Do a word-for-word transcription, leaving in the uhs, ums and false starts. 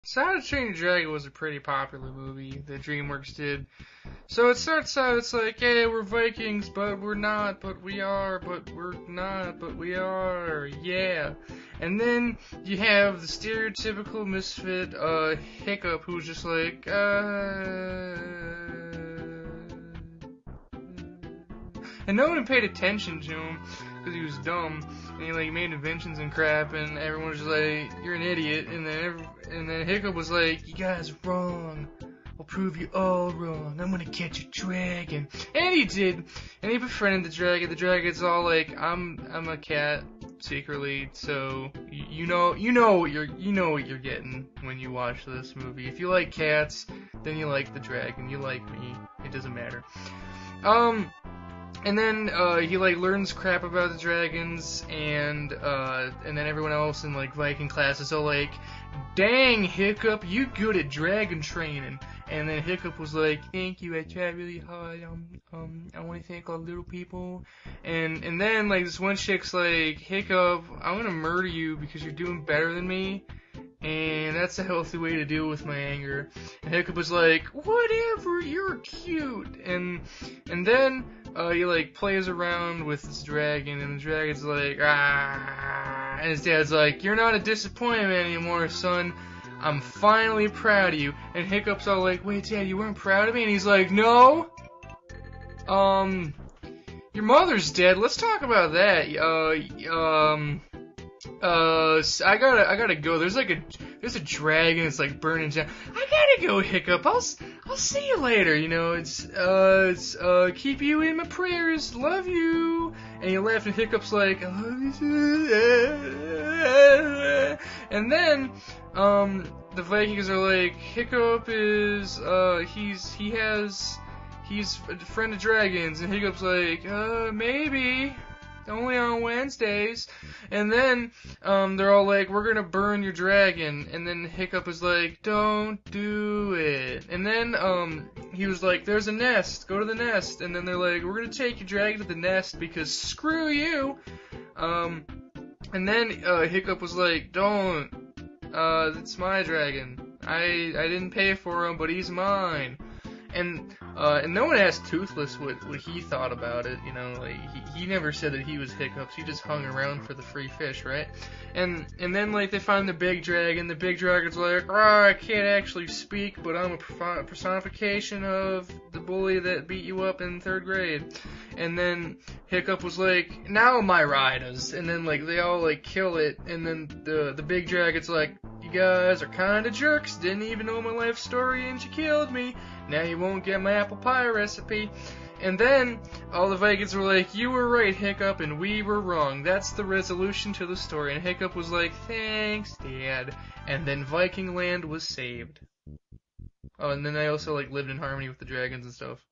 So How to Train Your Dragon was a pretty popular movie that DreamWorks did. So it starts out, it's like, hey, we're Vikings, but we're not, but we are, but we're not, but we are, yeah. And then you have the stereotypical misfit, uh, Hiccup, who's just like, uh... And no one paid attention to him, because he was dumb, and he, like, made inventions and crap, and everyone was just like, you're an idiot, and then every, and then Hiccup was like, you guys are wrong, I'll prove you all wrong, I'm gonna catch a dragon, and he did, and he befriended the dragon, the dragon's all like, I'm, I'm a cat, secretly, so, you, you know, you know what you're, you know what you're getting when you watch this movie. If you like cats, then you like the dragon, you like me, it doesn't matter. Um... And then, uh, he, like, learns crap about the dragons, and, uh, and then everyone else in, like, Viking class is all like, dang, Hiccup, you good at dragon training. And then Hiccup was like, thank you, I tried really hard, um, um, I want to thank all the little people. And, and then, like, this one chick's like, Hiccup, I'm gonna murder you because you're doing better than me. And that's a healthy way to deal with my anger. And Hiccup was like, whatever, you're cute. And and then uh, he like plays around with this dragon, and the dragon's like, ah. And his dad's like, you're not a disappointment anymore, son. I'm finally proud of you. And Hiccup's all like, wait, Dad, you weren't proud of me? And he's like, no. Um, your mother's dead. Let's talk about that. Uh, um. Uh, I gotta, I gotta go. There's like a, there's a dragon. It's like burning down. I gotta go, Hiccup. I'll, I'll see you later. You know, it's, uh, it's, uh, keep you in my prayers. Love you. And you laugh, and Hiccup's like, I love you too. And then, um, the Vikings are like, Hiccup is, uh, he's, he has, he's a friend of dragons, and Hiccup's like, uh, maybe. Only on Wednesdays. And then, um, they're all like, we're gonna burn your dragon. And then Hiccup was like, don't do it. And then, um, he was like, there's a nest. Go to the nest. And then they're like, we're gonna take your dragon to the nest because screw you. Um, and then, uh, Hiccup was like, don't. Uh, it's my dragon. I, I didn't pay for him, but he's mine. And, uh, and no one asked Toothless what, what he thought about it, you know, like, he, he never said that he was Hiccups, he just hung around for the free fish, right? And, and then, like, they find the big dragon, the big dragon's like, oh, I can't actually speak, but I'm a personification of the bully that beat you up in third grade. And then Hiccup was like, now my riders, and then, like, they all, like, kill it, and then the, the big dragon's like, you guys are kinda jerks, didn't even know my life story and you killed me. Now you won't get my apple pie recipe. And then all the Vikings were like, you were right, Hiccup, and we were wrong. That's the resolution to the story. And Hiccup was like, thanks, Dad. And then Viking land was saved. Oh, and then they also like lived in harmony with the dragons and stuff.